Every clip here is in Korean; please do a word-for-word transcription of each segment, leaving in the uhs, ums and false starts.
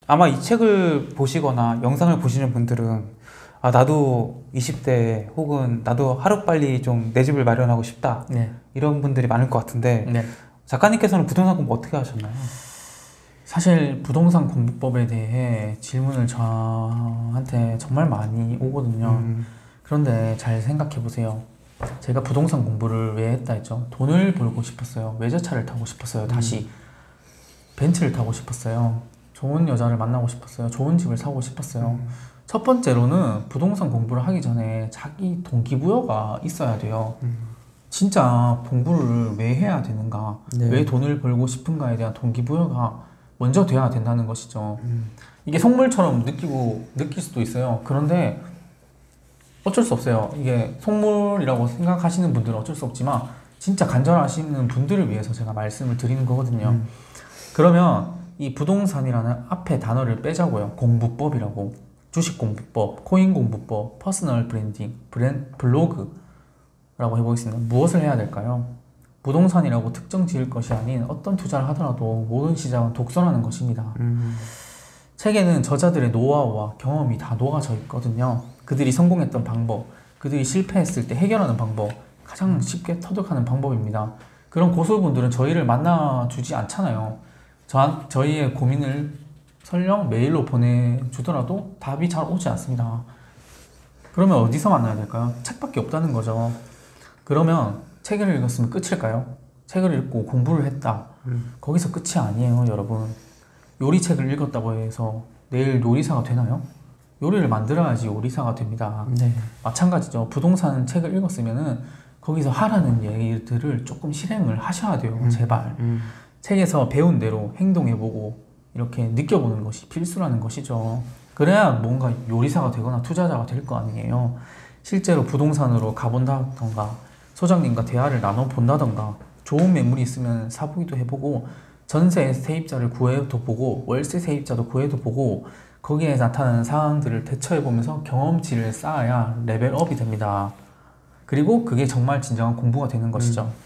아마 이 책을 보시거나 영상을 보시는 분들은 아, 나도 이십 대 혹은 나도 하루빨리 좀 내 집을 마련하고 싶다. 네. 이런 분들이 많을 것 같은데 네. 작가님께서는 부동산 공부 어떻게 하셨나요? 사실 부동산 공부법에 대해 질문을 저한테 정말 많이 오거든요. 음. 그런데 잘 생각해 보세요. 제가 부동산 공부를 왜 했다 했죠? 돈을 벌고 싶었어요. 외제차를 타고 싶었어요. 다시 음. 벤츠를 타고 싶었어요. 좋은 여자를 만나고 싶었어요. 좋은 집을 사고 싶었어요. 음. 첫 번째로는 부동산 공부를 하기 전에 자기 동기부여가 있어야 돼요. 음. 진짜 공부를 왜 해야 되는가, 네. 왜 돈을 벌고 싶은가에 대한 동기부여가 먼저 돼야 된다는 것이죠. 음. 이게 속물처럼 느끼고 느낄 수도 있어요. 그런데 어쩔 수 없어요. 이게 속물이라고 생각하시는 분들은 어쩔 수 없지만 진짜 간절하시는 분들을 위해서 제가 말씀을 드리는 거거든요. 음. 그러면 이 부동산이라는 앞에 단어를 빼자고요. 공부법이라고. 주식 공부법, 코인 공부법, 퍼스널 브랜딩, 브랜, 블로그라고 해보겠습니다. 무엇을 해야 될까요? 부동산이라고 특정 지을 것이 아닌 어떤 투자를 하더라도 모든 시작은 독서라는 것입니다. 음. 책에는 저자들의 노하우와 경험이 다 녹아져 있거든요. 그들이 성공했던 방법, 그들이 실패했을 때 해결하는 방법, 가장 쉽게 터득하는 방법입니다. 그런 고수분들은 저희를 만나주지 않잖아요. 저, 저희의 고민을 설령 메일로 보내주더라도 답이 잘 오지 않습니다. 그러면 어디서 만나야 될까요? 책밖에 없다는 거죠. 그러면 책을 읽었으면 끝일까요? 책을 읽고 공부를 했다. 음. 거기서 끝이 아니에요, 여러분. 요리책을 읽었다고 해서 내일 요리사가 되나요? 요리를 만들어야지 요리사가 됩니다. 네. 마찬가지죠. 부동산 책을 읽었으면은 거기서 하라는 얘기들을 조금 실행을 하셔야 돼요. 음. 제발. 음. 책에서 배운 대로 행동해보고 이렇게 느껴보는 것이 필수라는 것이죠. 그래야 뭔가 요리사가 되거나 투자자가 될 거 아니에요. 실제로 부동산으로 가본다던가 소장님과 대화를 나눠본다던가 좋은 매물이 있으면 사보기도 해보고 전세 세입자를 구해도 보고 월세 세입자도 구해도 보고 거기에 나타나는 상황들을 대처해보면서 경험치를 쌓아야 레벨업이 됩니다. 그리고 그게 정말 진정한 공부가 되는 것이죠. 음.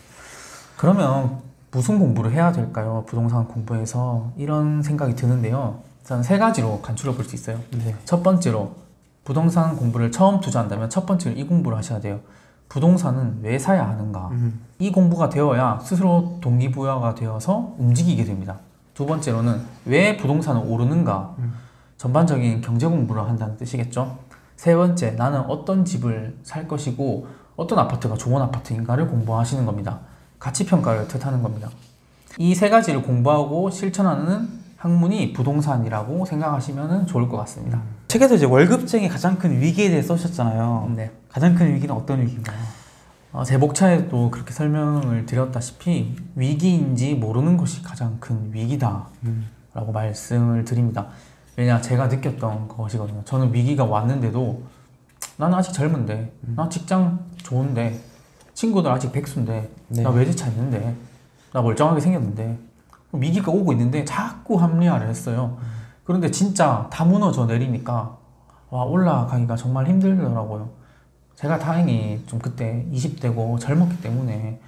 그러면 무슨 공부를 해야 될까요? 부동산 공부에서 이런 생각이 드는데요. 저는 세 가지로 간추려 볼 수 있어요. 네. 첫 번째로 부동산 공부를 처음 투자한다면 첫 번째로 이 공부를 하셔야 돼요. 부동산은 왜 사야 하는가? 음. 이 공부가 되어야 스스로 동기부여가 되어서 움직이게 됩니다. 두 번째로는 왜 부동산은 오르는가? 음. 전반적인 경제 공부를 한다는 뜻이겠죠. 세 번째, 나는 어떤 집을 살 것이고 어떤 아파트가 좋은 아파트인가를 공부하시는 겁니다. 가치평가를 뜻하는 겁니다. 이 세 가지를 공부하고 실천하는 학문이 부동산이라고 생각하시면 좋을 것 같습니다. 음. 책에서 이제 월급쟁이 가장 큰 위기에 대해 써셨잖아요. 네. 가장 큰 위기는 어떤 위기인가요? 어, 제 목차에도 그렇게 설명을 드렸다시피 위기인지 모르는 것이 가장 큰 위기다 음. 라고 말씀을 드립니다. 왜냐, 제가 느꼈던 것이거든요. 저는 위기가 왔는데도 나는 아직 젊은데, 음. 나 직장 좋은데, 친구들 아직 백수인데, 네. 나 외제차 있는데, 나 멀쩡하게 생겼는데, 위기가 오고 있는데 자꾸 합리화를 했어요. 음. 그런데 진짜 다 무너져 내리니까 와, 올라가기가 정말 힘들더라고요. 제가 다행히 좀 그때 이십 대고 젊었기 때문에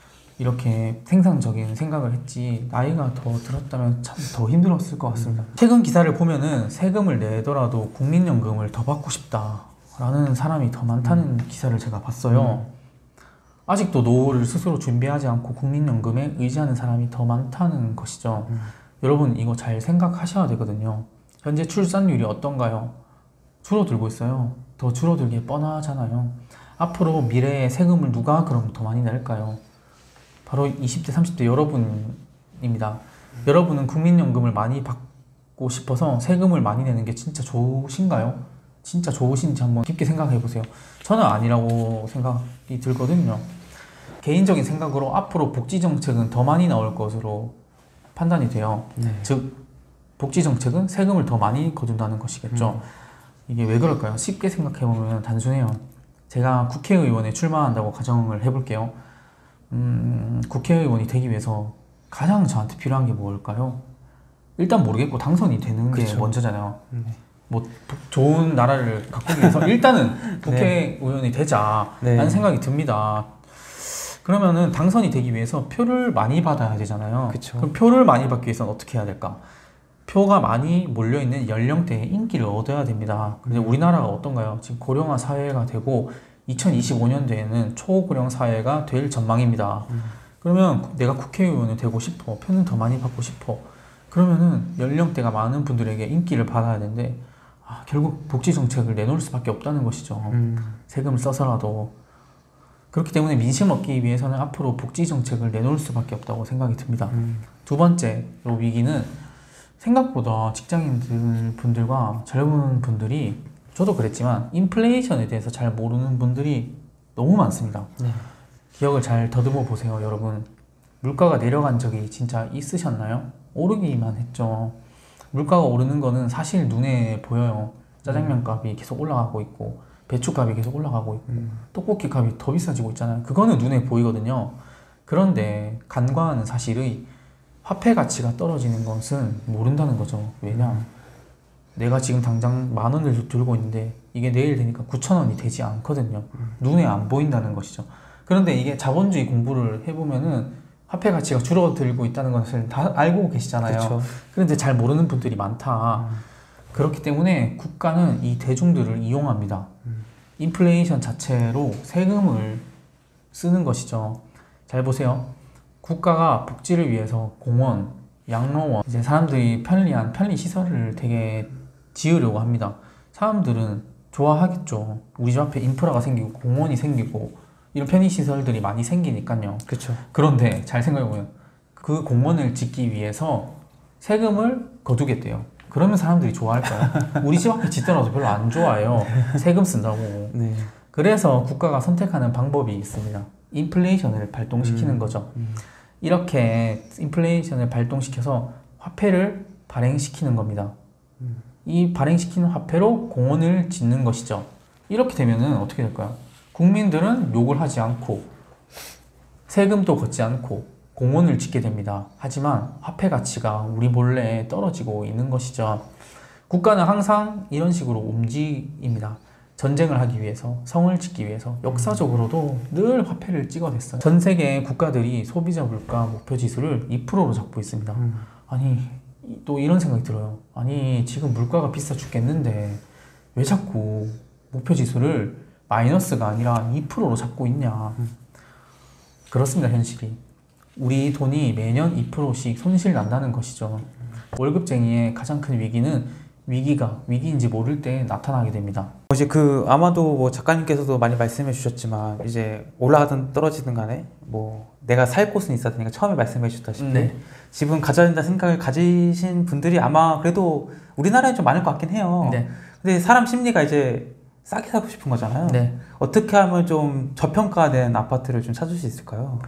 이렇게 생산적인 생각을 했지, 나이가 더 들었다면 참 더 힘들었을 것 같습니다. 음. 최근 기사를 보면은 세금을 내더라도 국민연금을 더 받고 싶다 라는 사람이 더 많다는 음. 기사를 제가 봤어요. 음. 아직도 노후를 스스로 준비하지 않고 국민연금에 의지하는 사람이 더 많다는 것이죠. 음. 여러분, 이거 잘 생각하셔야 되거든요. 현재 출산율이 어떤가요? 줄어들고 있어요. 더 줄어들게 뻔하잖아요. 앞으로 미래에 세금을 누가 그럼 더 많이 낼까요? 바로 이십 대, 삼십 대 여러분입니다. 음. 여러분은 국민연금을 많이 받고 싶어서 세금을 많이 내는 게 진짜 좋으신가요? 진짜 좋으신지 한번 깊게 생각해 보세요. 저는 아니라고 생각이 들거든요. 개인적인 생각으로 앞으로 복지정책은 더 많이 나올 것으로 판단이 돼요. 네. 즉 복지정책은 세금을 더 많이 거둔다는 것이겠죠. 음. 이게 왜 그럴까요? 쉽게 생각해보면 단순해요. 제가 국회의원에 출마한다고 가정을 해볼게요. 음, 국회의원이 되기 위해서 가장 저한테 필요한 게 뭘까요? 일단 모르겠고 당선이 되는 게 그쵸. 먼저잖아요. 네. 뭐 좋은 나라를 가꾸기 위해서 일단은 국회의원이 되자라는 네. 생각이 듭니다. 그러면은 당선이 되기 위해서 표를 많이 받아야 되잖아요. 그쵸. 그럼 표를 많이 받기 위해서는 어떻게 해야 될까? 표가 많이 몰려있는 연령대에 인기를 얻어야 됩니다. 근데 우리나라가 어떤가요? 지금 고령화 사회가 되고 이천이십오 년도에는 초고령 사회가 될 전망입니다. 음. 그러면 내가 국회의원이 되고 싶어, 표는 더 많이 받고 싶어, 그러면은 연령대가 많은 분들에게 인기를 받아야 되는데 아, 결국 복지 정책을 내놓을 수밖에 없다는 것이죠. 음. 세금을 써서라도. 그렇기 때문에 민심 얻기 위해서는 앞으로 복지 정책을 내놓을 수밖에 없다고 생각이 듭니다. 음. 두 번째로 위기는 생각보다 직장인들 분들과 젊은 분들이, 저도 그랬지만 인플레이션에 대해서 잘 모르는 분들이 너무 많습니다. 네. 기억을 잘 더듬어 보세요, 여러분. 물가가 내려간 적이 진짜 있으셨나요? 오르기만 했죠. 물가가 오르는 거는 사실 눈에 보여요. 짜장면 값이 계속 올라가고 있고, 배추 값이 계속 올라가고 있고, 음. 떡볶이 값이 더 비싸지고 있잖아요. 그거는 눈에 보이거든요. 그런데 간과하는 사실의 화폐 가치가 떨어지는 것은 모른다는 거죠. 왜냐? 내가 지금 당장 만 원을 들고 있는데 이게 내일 되니까 구천 원이 되지 않거든요. 눈에 안 보인다는 것이죠. 그런데 이게 자본주의 공부를 해보면은 화폐 가치가 줄어들고 있다는 것을 다 알고 계시잖아요. 그쵸. 그런데 잘 모르는 분들이 많다. 그렇기 때문에 국가는 이 대중들을 이용합니다. 인플레이션 자체로 세금을 쓰는 것이죠. 잘 보세요. 국가가 복지를 위해서 공원, 양로원, 이제 사람들이 편리한 편리시설을 되게 지으려고 합니다. 사람들은 좋아하겠죠. 우리 집 앞에 인프라가 생기고 공원이 생기고 이런 편의시설들이 많이 생기니까요. 그쵸. 그런데 잘 생각해보면 그 공원을 짓기 위해서 세금을 거두겠대요. 그러면 사람들이 좋아할까요? 우리 집 앞에 짓더라도 별로 안 좋아해요. 세금 쓴다고. 네. 그래서 국가가 선택하는 방법이 있습니다. 인플레이션을 발동시키는 음. 거죠. 음. 이렇게 인플레이션을 발동시켜서 화폐를 발행시키는 겁니다. 음. 이 발행시키는 화폐로 공원을 짓는 것이죠. 이렇게 되면은 어떻게 될까요? 국민들은 욕을 하지 않고 세금도 걷지 않고 공원을 짓게 됩니다. 하지만 화폐 가치가 우리 몰래 떨어지고 있는 것이죠. 국가는 항상 이런 식으로 움직입니다. 전쟁을 하기 위해서, 성을 짓기 위해서 역사적으로도 늘 화폐를 찍어댔어요. 전 세계 국가들이 소비자 물가 목표 지수를 이 퍼센트로 잡고 있습니다. 음. 아니, 또 이런 생각이 들어요. 아니, 지금 물가가 비싸 죽겠는데 왜 자꾸 목표 지수를 마이너스가 아니라 이 퍼센트로 잡고 있냐. 음. 그렇습니다, 현실이. 우리 돈이 매년 이 퍼센트씩 손실 난다는 것이죠. 월급쟁이의 가장 큰 위기는 위기가 위기인지 모를 때 나타나게 됩니다. 이제 그 아마도 뭐 작가님께서도 많이 말씀해 주셨지만 이제 올라가든 떨어지든 간에 뭐 내가 살 곳은 있어야 되니까 처음에 말씀해 주셨다시피 네. 집은 가져야 된다 생각을 가지신 분들이 아마 그래도 우리나라에 좀 많을 것 같긴 해요. 네. 근데 사람 심리가 이제 싸게 사고 싶은 거잖아요. 네. 어떻게 하면 좀 저평가된 아파트를 좀 찾을 수 있을까요?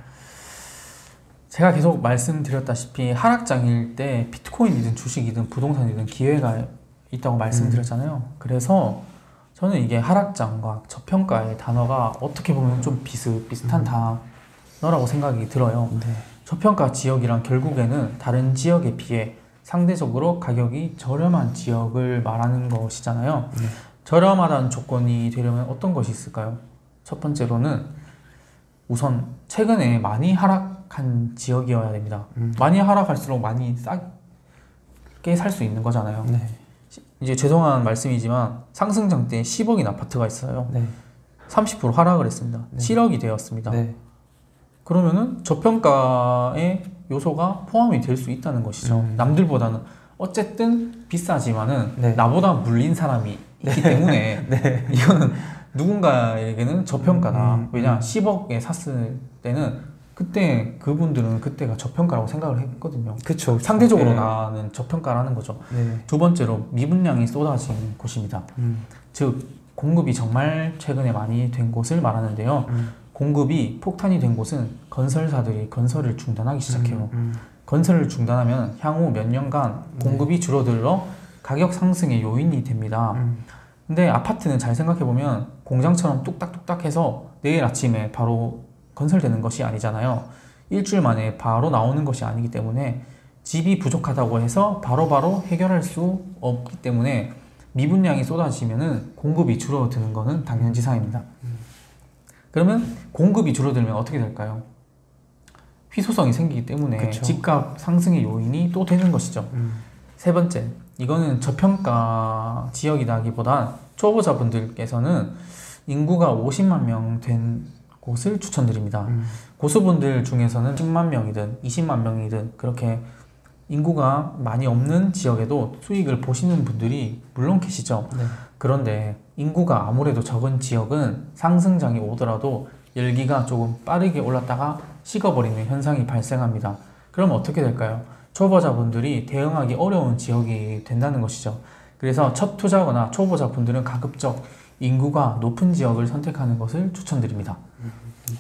제가 계속 말씀드렸다시피 하락장일 때 비트코인이든 주식이든 부동산이든 기회가 있다고 말씀드렸잖아요. 음. 그래서 저는 이게 하락장과 저평가의 단어가 어떻게 보면 좀 비슷비슷한 음. 단어라고 생각이 들어요. 네. 저평가 지역이란 결국에는 다른 지역에 비해 상대적으로 가격이 저렴한 지역을 말하는 것이잖아요. 네. 저렴하다는 조건이 되려면 어떤 것이 있을까요? 첫 번째로는 우선 최근에 많이 하락한 지역이어야 됩니다. 음. 많이 하락할수록 많이 싸게 살 수 있는 거잖아요. 네. 이제 죄송한 말씀이지만 상승장 때 십억인 아파트가 있어요. 네. 삼십 퍼센트 하락을 했습니다. 네. 칠억이 되었습니다. 네. 그러면은 저평가의 요소가 포함이 될 수 있다는 것이죠. 음. 남들보다는 어쨌든 비싸지만은 네. 나보다 물린 사람이 있기 네. 때문에 네. 이거는 누군가에게는 저평가다. 음, 음, 왜냐 음. 십억에 샀을 때는 그때 그분들은 그때가 저평가라고 생각을 했거든요. 그렇죠. 상대적으로 네. 나는 저평가라는 거죠. 네. 두 번째로 미분량이 쏟아진 곳입니다. 음. 즉 공급이 정말 최근에 많이 된 곳을 말하는데요. 음. 공급이 폭탄이 된 곳은 건설사들이 건설을 중단하기 시작해요. 음, 음. 건설을 중단하면 향후 몇 년간 공급이 네. 줄어들어 가격 상승의 요인이 됩니다. 음. 근데 아파트는 잘 생각해보면 공장처럼 뚝딱뚝딱 해서 내일 아침에 바로 건설되는 것이 아니잖아요. 일주일 만에 바로 나오는 것이 아니기 때문에 집이 부족하다고 해서 바로바로 바로 해결할 수 없기 때문에 미분량이 쏟아지면은 공급이 줄어드는 것은 당연지사입니다. 음. 그러면 공급이 줄어들면 어떻게 될까요? 희소성이 생기기 때문에 그쵸. 집값 상승의 요인이 또 되는 것이죠. 음. 세 번째, 이거는 저평가 지역이라기보단 초보자분들께서는 인구가 오십만 명 된 곳을 추천드립니다. 음. 고수분들 중에서는 십만 명이든 이십만 명이든 그렇게 인구가 많이 없는 지역에도 수익을 보시는 분들이 물론 계시죠. 네. 그런데 인구가 아무래도 적은 지역은 상승장이 오더라도 열기가 조금 빠르게 올랐다가 식어버리는 현상이 발생합니다. 그럼 어떻게 될까요? 초보자분들이 대응하기 어려운 지역이 된다는 것이죠. 그래서 첫 투자거나 초보자분들은 가급적 인구가 높은 지역을 선택하는 것을 추천드립니다.